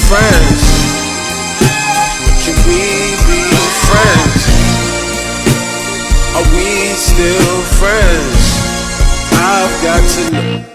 friends? Can we be friends? Are we still friends? I've got to know.